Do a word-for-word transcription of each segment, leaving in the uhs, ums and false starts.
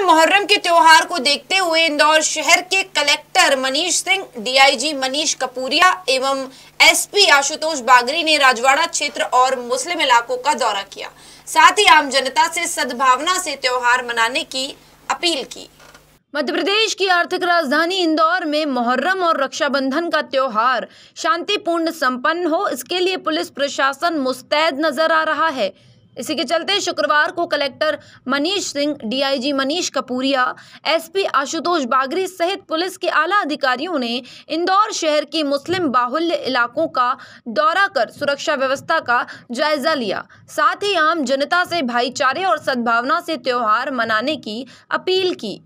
मुहर्रम के त्योहार को देखते हुए इंदौर शहर के कलेक्टर मनीष सिंह, डीआईजी मनीष कपूरिया एवं एसपी आशुतोष बागरी ने राजवाड़ा क्षेत्र और मुस्लिम इलाकों का दौरा किया। साथ ही आम जनता से सद्भावना से त्योहार मनाने की अपील की। मध्य प्रदेश की आर्थिक राजधानी इंदौर में मुहर्रम और रक्षाबंधन का त्योहार शांतिपूर्ण संपन्न हो, इसके लिए पुलिस प्रशासन मुस्तैद नजर आ रहा है। इसी के चलते शुक्रवार को collector Manish Singh, DIG Manish Kapuria, SP Ashutosh Bagri सहित पुलिस के आला अधिकारियों ने इंदौर शहर के मुस्लिम बाहुल्य इलाकों का दौरा कर सुरक्षा व्यवस्था का जायजा लिया। साथ ही आम जनता से भाईचारे और सद्भावना से त्योहार मनाने की अपील की।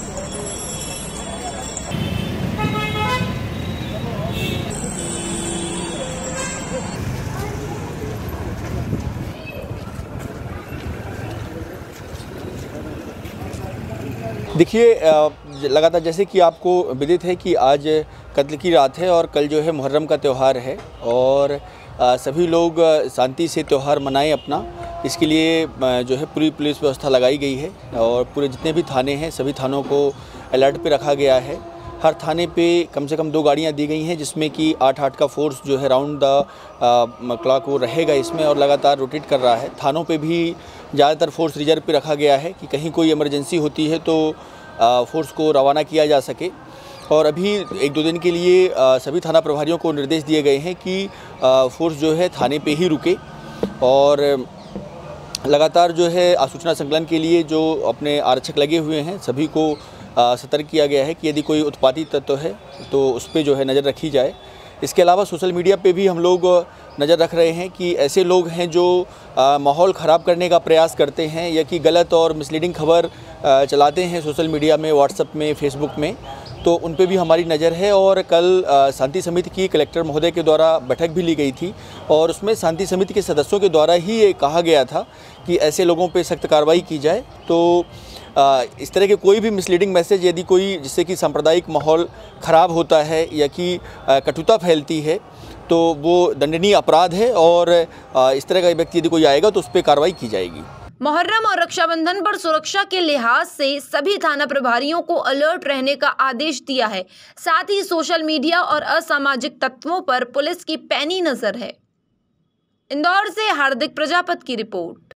देखिए, लगातार जैसे कि आपको विदित है कि आज कत्ल की रात है और कल जो है मुहर्रम का त्यौहार है और सभी लोग शांति से त्यौहार मनाएं अपना। इसके लिए जो है पूरी पुलिस व्यवस्था लगाई गई है और पूरे जितने भी थाने हैं सभी थानों को अलर्ट पे रखा गया है। हर थाने पे कम से कम दो गाड़ियां दी गई हैं जिसमें कि आठ आठ का फोर्स जो है राउंड द क्लॉक वो रहेगा इसमें और लगातार रोटेट कर रहा है। थानों पे भी ज़्यादातर फोर्स रिजर्व पे रखा गया है कि कहीं कोई इमरजेंसी होती है तो फोर्स को रवाना किया जा सके। और अभी एक दो दिन के लिए सभी थाना प्रभारियों को निर्देश दिए गए हैं कि फोर्स जो है थाने पे ही रुके और लगातार जो है आसूचना संकलन के लिए जो अपने आरक्षक लगे हुए हैं सभी को सतर्क किया गया है कि यदि कोई उत्पाती तत्व है तो उस पर जो है नज़र रखी जाए। इसके अलावा सोशल मीडिया पे भी हम लोग नज़र रख रहे हैं कि ऐसे लोग हैं जो माहौल ख़राब करने का प्रयास करते हैं या कि गलत और मिसलीडिंग खबर चलाते हैं सोशल मीडिया में, व्हाट्सएप में, फेसबुक में, तो उन पे भी हमारी नज़र है। और कल शांति समिति की कलेक्टर महोदय के द्वारा बैठक भी ली गई थी और उसमें शांति समिति के सदस्यों के द्वारा ही ये कहा गया था कि ऐसे लोगों पे सख्त कार्रवाई की जाए। तो इस तरह के कोई भी मिसलीडिंग मैसेज यदि कोई जिससे कि सांप्रदायिक माहौल ख़राब होता है या कि कटुता फैलती है तो वो दंडनीय अपराध है और इस तरह का व्यक्ति यदि कोई आएगा तो उस पर कार्रवाई की जाएगी। मुहर्रम और रक्षाबंधन पर सुरक्षा के लिहाज से सभी थाना प्रभारियों को अलर्ट रहने का आदेश दिया है। साथ ही सोशल मीडिया और असामाजिक तत्वों पर पुलिस की पैनी नजर है। इंदौर से हार्दिक प्रजापति की रिपोर्ट।